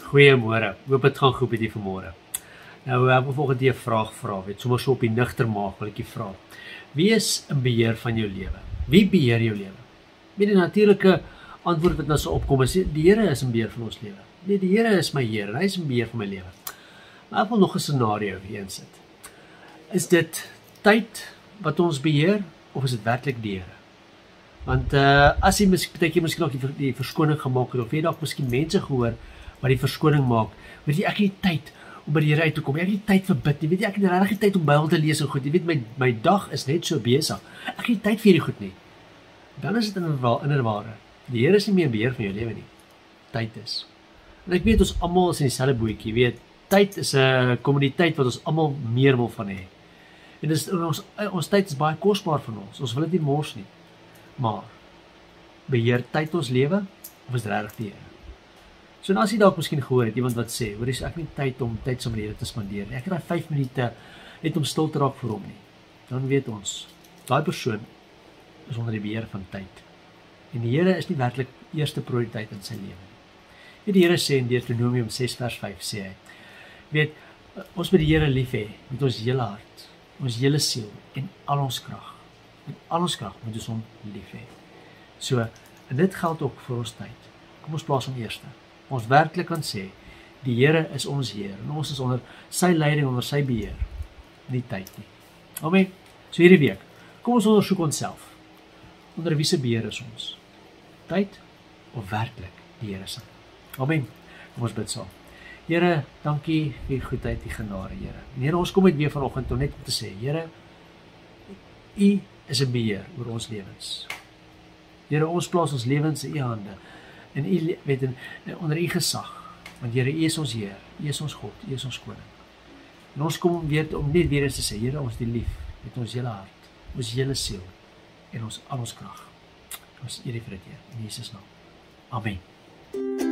Goeiemôre, hoop dit gaan goed met die vanmôre. Nou, ek wil volgende die 'n vraag vra, sommer so op die nigter maag wil ek die vra. Wie is in beheer van jou lewe? Wie beheer jou lewe? Die natuurlike antwoord wat nou so opkom is, die Here is in beheer van ons lewe. Nee, die Here is my Heer en hy is in beheer van my lewe. Maar ek wil nog 'n scenario hier insit. Is dit tyd wat ons beheer of is dit werklik die Here? Want as jy miskien ook die verskoning gemaak het of jy dalk miskien mense gehoor wat die verskoning maak, weet jy, ek het nie tyd om by die Here uit te kom, ek het nie tyd vir bid nie, weet jy, ek het regtig nie tyd om Bybel te lees en goed, jy weet, my dag is net so besig, ek het nie tyd vir hierdie goed nie. Dan is dit inderwaarde, die Here is nie meer in beheer van jou lewe nie, tyd is. En ek weet ons almal is in dieselfde bootjie, weet, tyd is 'n kommoditeit wat ons almal meer wil van hê. En ons tyd is baie kosbaar van ons wil dit nie mors nie. Maar beheer tyd ons lewe of is dit regtig die Here? So nou as jy dalk miskien gehoor het iemand wat sê, hoor ek het nie tyd om tyd saam met die Here te spandeer nie. Ek het daai 5 minute net om stil te raak vir hom nie. Dan weet ons, daai persoon is onder die beheer van tyd. En die Here is nie werklik eerste prioriteit in sy lewe nie. Die Here sê in Deuteronomium 6 vers 5 sê hy, weet, ons moet die Here lief hê met ons hele hart, ons hele siel en al ons krag. Met al ons krag moet ons hom lief hê. So, en dit geld ook vir ons tyd. Kom ons plaas hom eerste. Ons werklik kan sê, die Here is ons Heer en ons is onder sy leiding, onder sy beheer, nie tyd nie. Amen. So hierdie week, kom ons ondersoek onsself. Onder wie se beheer is ons? Tyd of werklik die Here se? Amen. Kom ons bid saam. Here, dankie vir die goedheid, die genade, Here. En Here, ons kom uit weer vanoggend om net te sê, Here, U is 'n beheer oor ons lewens. Here, ons plaas ons lewens in U hande. En U weet onder U gesag. Want Here, U is ons Heer, U is ons God, U is ons koning. En ons kom weer om net weer eens te sê, Here, ons die lief met ons hele hart, ons hele siel en al ons krag. Ons eer U vir dit, Heer, in Jesus naam. Amen.